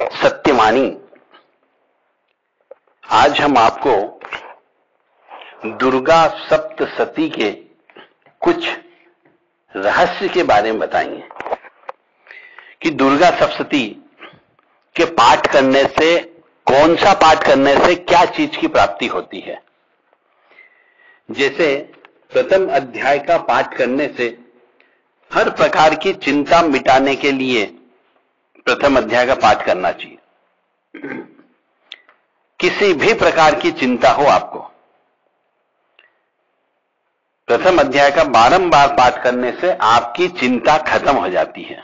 सत्यवाणी। आज हम आपको दुर्गा सप्तशती के कुछ रहस्य के बारे में बताएंगे कि दुर्गा सप्तशती के पाठ करने से, कौन सा पाठ करने से क्या चीज की प्राप्ति होती है। जैसे प्रथम अध्याय का पाठ करने से हर प्रकार की चिंता मिटाने के लिए प्रथम अध्याय का पाठ करना चाहिए। किसी भी प्रकार की चिंता हो आपको, प्रथम अध्याय का बारंबार पाठ करने से आपकी चिंता खत्म हो जाती है।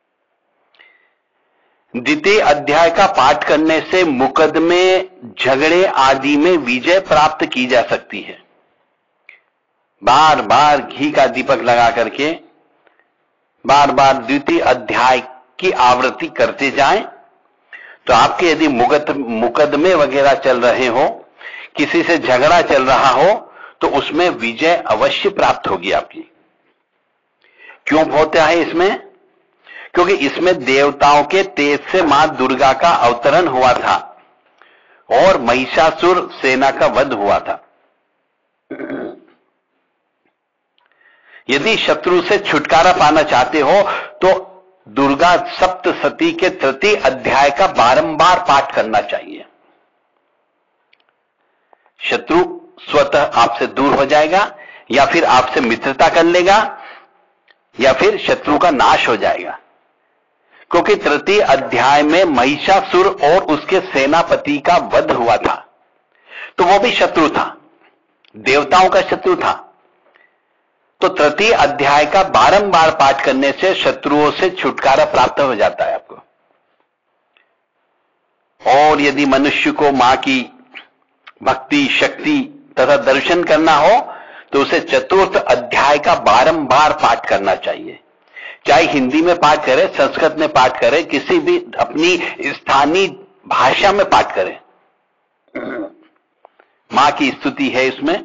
द्वितीय अध्याय का पाठ करने से मुकदमे, झगड़े आदि में विजय प्राप्त की जा सकती है। बार बार घी का दीपक लगा करके बार बार द्वितीय अध्याय की आवृत्ति करते जाएं तो आपके यदि मुकदमे वगैरह चल रहे हो, किसी से झगड़ा चल रहा हो, तो उसमें विजय अवश्य प्राप्त होगी आपकी। क्यों होता है इसमें? क्योंकि इसमें देवताओं के तेज से मां दुर्गा का अवतरण हुआ था और महिषासुर सेना का वध हुआ था। यदि शत्रु से छुटकारा पाना चाहते हो तो दुर्गा सप्तशती के तृतीय अध्याय का बारंबार पाठ करना चाहिए। शत्रु स्वतः आपसे दूर हो जाएगा, या फिर आपसे मित्रता कर लेगा, या फिर शत्रु का नाश हो जाएगा। क्योंकि तृतीय अध्याय में महिषासुर और उसके सेनापति का वध हुआ था, तो वो भी शत्रु था, देवताओं का शत्रु था। तो तृतीय अध्याय का बारंबार पाठ करने से शत्रुओं से छुटकारा प्राप्त हो जाता है आपको। और यदि मनुष्य को मां की भक्ति, शक्ति तथा दर्शन करना हो तो उसे चतुर्थ अध्याय का बारंबार पाठ करना चाहिए। चाहे हिंदी में पाठ करे, संस्कृत में पाठ करे, किसी भी अपनी स्थानीय भाषा में पाठ करे। मां की स्तुति है इसमें,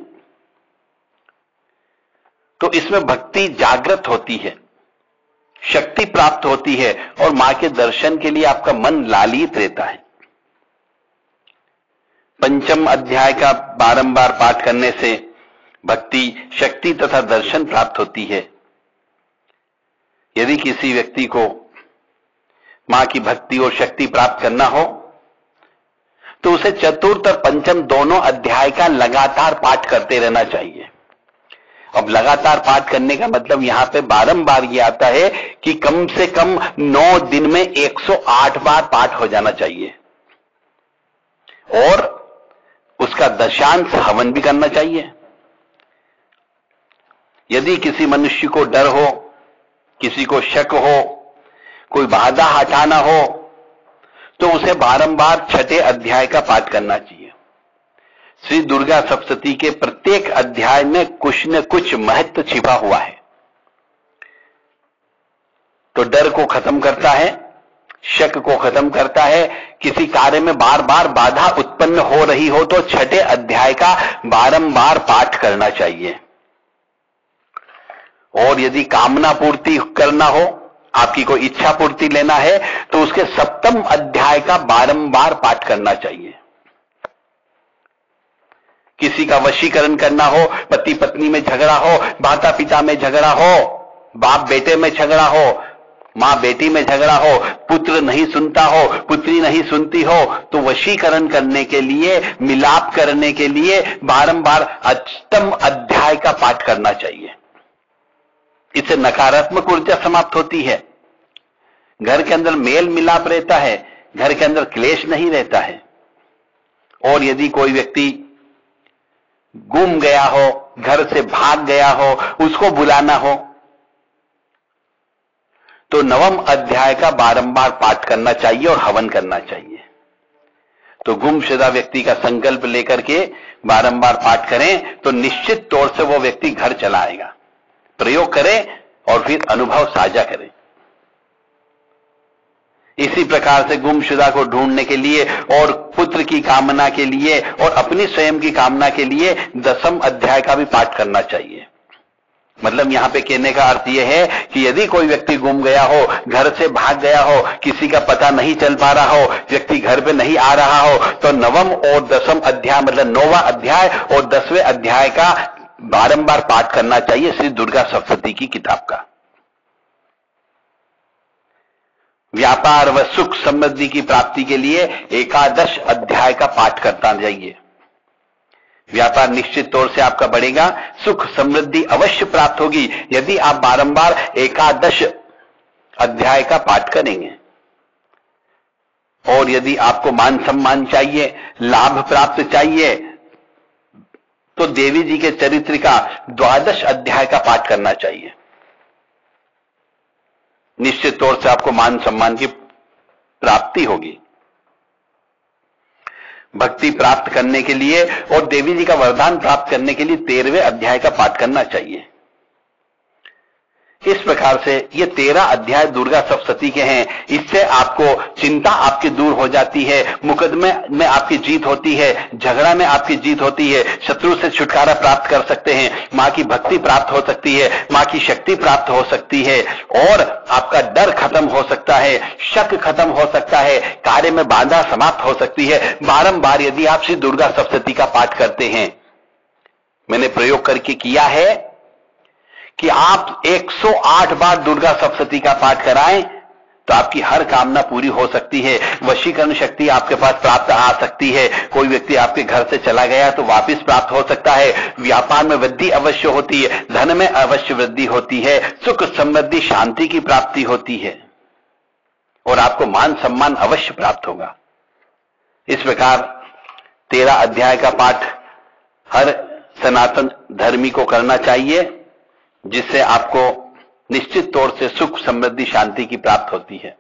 तो इसमें भक्ति जागृत होती है, शक्ति प्राप्त होती है और मां के दर्शन के लिए आपका मन लालित रहता है। पंचम अध्याय का बारंबार पाठ करने से भक्ति, शक्ति तथा दर्शन प्राप्त होती है। यदि किसी व्यक्ति को मां की भक्ति और शक्ति प्राप्त करना हो तो उसे चतुर्थ और पंचम दोनों अध्याय का लगातार पाठ करते रहना चाहिए। अब लगातार पाठ करने का मतलब यहां पे बारंबार ये आता है कि कम से कम 9 दिन में 108 बार पाठ हो जाना चाहिए, और उसका दशांश हवन भी करना चाहिए। यदि किसी मनुष्य को डर हो, किसी को शक हो, कोई बाधा हटाना हो, तो उसे बारंबार छठे अध्याय का पाठ करना चाहिए। श्री दुर्गा सप्तशती के प्रत्येक अध्याय में कुछ न कुछ महत्व छिपा हुआ है। तो डर को खत्म करता है, शक को खत्म करता है। किसी कार्य में बार बार बाधा उत्पन्न हो रही हो तो छठे अध्याय का बारंबार पाठ करना चाहिए। और यदि कामना पूर्ति करना हो, आपकी कोई इच्छा पूर्ति लेना है, तो उसके सप्तम अध्याय का बारंबार पाठ करना चाहिए। किसी का वशीकरण करना हो, पति पत्नी में झगड़ा हो, माता पिता में झगड़ा हो, बाप बेटे में झगड़ा हो, मां बेटी में झगड़ा हो, पुत्र नहीं सुनता हो, पुत्री नहीं सुनती हो, तो वशीकरण करने के लिए, मिलाप करने के लिए बारंबार अष्टम अध्याय का पाठ करना चाहिए। इससे नकारात्मक ऊर्जा समाप्त होती है, घर के अंदर मेल मिलाप रहता है, घर के अंदर क्लेश नहीं रहता है। और यदि कोई व्यक्ति गुम गया हो, घर से भाग गया हो, उसको बुलाना हो, तो नवम अध्याय का बारंबार पाठ करना चाहिए और हवन करना चाहिए। तो गुमशुदा व्यक्ति का संकल्प लेकर के बारंबार पाठ करें तो निश्चित तौर से वो व्यक्ति घर चला आएगा। प्रयोग करें और फिर अनुभव साझा करें। इसी प्रकार से गुमशुदा को ढूंढने के लिए और पुत्र की कामना के लिए और अपनी स्वयं की कामना के लिए दसम अध्याय का भी पाठ करना चाहिए। मतलब यहां पे कहने का अर्थ यह है कि यदि कोई व्यक्ति गुम गया हो, घर से भाग गया हो, किसी का पता नहीं चल पा रहा हो, व्यक्ति घर पे नहीं आ रहा हो, तो 9वां और 10वां अध्याय मतलब 9वां अध्याय और 10वें अध्याय का बारंबार पाठ करना चाहिए श्री दुर्गा सप्तशती की किताब का। व्यापार व सुख समृद्धि की प्राप्ति के लिए एकादश अध्याय का पाठ करना चाहिए। व्यापार निश्चित तौर से आपका बढ़ेगा, सुख समृद्धि अवश्य प्राप्त होगी यदि आप बारंबार एकादश अध्याय का पाठ करेंगे। और यदि आपको मान सम्मान चाहिए, लाभ प्राप्त चाहिए, तो देवी जी के चरित्र का 12 अध्याय का पाठ करना चाहिए। निश्चित तौर से आपको मान सम्मान की प्राप्ति होगी। भक्ति प्राप्त करने के लिए और देवी जी का वरदान प्राप्त करने के लिए 13वें अध्याय का पाठ करना चाहिए। इस प्रकार से ये 13 अध्याय दुर्गा सप्तशती के हैं। इससे आपको चिंता आपकी दूर हो जाती है, मुकदमे में आपकी जीत होती है, झगड़ा में आपकी जीत होती है, शत्रु से छुटकारा प्राप्त कर सकते हैं, मां की भक्ति प्राप्त हो सकती है, मां की शक्ति प्राप्त हो सकती है और आपका डर खत्म हो सकता है, शक खत्म हो सकता है, कार्य में बाधा समाप्त हो सकती है। बारंबार यदि आप श्री दुर्गा सप्तशती का पाठ करते हैं, मैंने प्रयोग करके किया है कि आप 108 बार दुर्गा सप्तशती का पाठ कराएं तो आपकी हर कामना पूरी हो सकती है। वशीकरण शक्ति आपके पास प्राप्त आ सकती है। कोई व्यक्ति आपके घर से चला गया तो वापस प्राप्त हो सकता है। व्यापार में वृद्धि अवश्य होती है, धन में अवश्य वृद्धि होती है, सुख समृद्धि शांति की प्राप्ति होती है और आपको मान सम्मान अवश्य प्राप्त होगा। इस प्रकार 13 अध्याय का पाठ हर सनातन धर्मी को करना चाहिए, जिससे आपको निश्चित तौर से सुख समृद्धि शांति की प्राप्त होती है।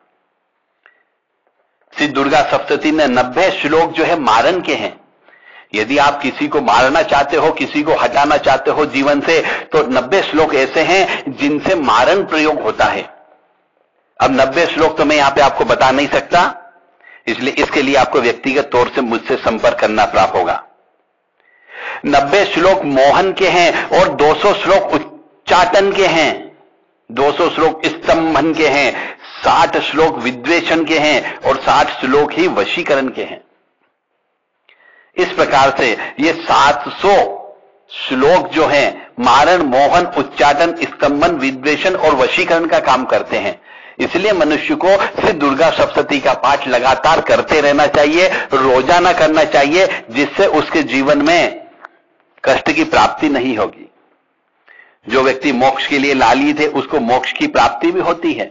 श्री दुर्गा सप्तशती में 90 श्लोक जो है मारन के हैं। यदि आप किसी को मारना चाहते हो, किसी को हटाना चाहते हो जीवन से, तो 90 श्लोक ऐसे हैं जिनसे मारन प्रयोग होता है। अब 90 श्लोक तो मैं यहां पे आपको बता नहीं सकता, इसलिए इसके लिए आपको व्यक्तिगत तौर से मुझसे संपर्क करना प्राप्त होगा। 90 श्लोक मोहन के हैं और 200 श्लोक उच्चाटन के हैं, 200 श्लोक स्तंभन के हैं, 60 श्लोक विद्वेषण के हैं और 60 श्लोक ही वशीकरण के हैं। इस प्रकार से ये 700 श्लोक जो हैं मारण, मोहन, उच्चाटन, स्तंभन, विद्वेषण और वशीकरण का काम करते हैं। इसलिए मनुष्य को श्री दुर्गा सप्तशती का पाठ लगातार करते रहना चाहिए, रोजाना करना चाहिए, जिससे उसके जीवन में कष्ट की प्राप्ति नहीं होगी। जो व्यक्ति मोक्ष के लिए लालित है उसको मोक्ष की प्राप्ति भी होती है।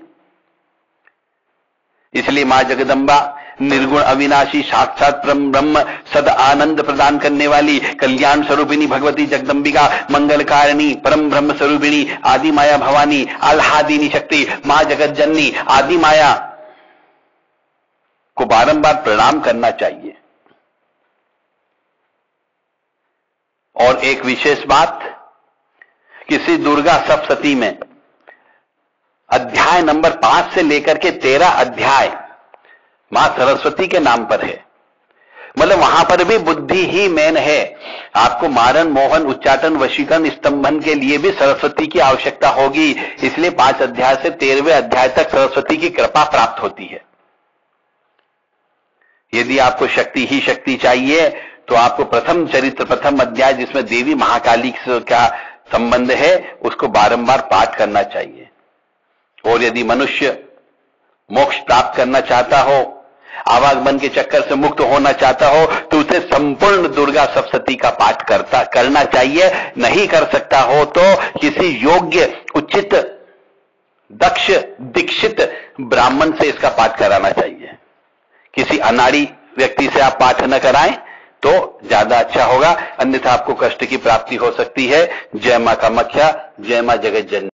इसलिए मां जगदंबा निर्गुण अविनाशी साक्षात परम ब्रह्म सद आनंद प्रदान करने वाली कल्याण स्वरूपिणी भगवती जगदंबिका, मंगलकारिणी परम ब्रह्म स्वरूपिणी आदि माया भवानी आह्लादिनी शक्ति मां जगत जननी आदि माया को बारंबार प्रणाम करना चाहिए। और एक विशेष बात, किसी दुर्गा सप्तशती में अध्याय नंबर 5 से लेकर के 13 अध्याय मां सरस्वती के नाम पर है। मतलब वहां पर भी बुद्धि ही मेन है। आपको मारन, मोहन, उच्चाटन, वशीकरण, स्तंभन के लिए भी सरस्वती की आवश्यकता होगी। इसलिए 5 अध्याय से 13वें अध्याय तक सरस्वती की कृपा प्राप्त होती है। यदि आपको शक्ति ही शक्ति चाहिए तो आपको प्रथम चरित्र, प्रथम अध्याय जिसमें देवी महाकाली का संबंध है, उसको बारंबार पाठ करना चाहिए। और यदि मनुष्य मोक्ष प्राप्त करना चाहता हो, आवागमन के चक्कर से मुक्त होना चाहता हो, तो उसे संपूर्ण दुर्गा सप्तशती का पाठ करना चाहिए। नहीं कर सकता हो तो किसी योग्य, उचित, दक्ष, दीक्षित ब्राह्मण से इसका पाठ कराना चाहिए। किसी अनाड़ी व्यक्ति से आप पाठ न कराएं तो ज्यादा अच्छा होगा, अन्यथा आपको कष्ट की प्राप्ति हो सकती है। जय मां कामाख्या, जय मां जगत जननी।